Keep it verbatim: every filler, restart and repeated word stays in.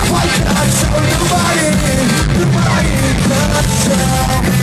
Why can't I show nobody, nobody can tell?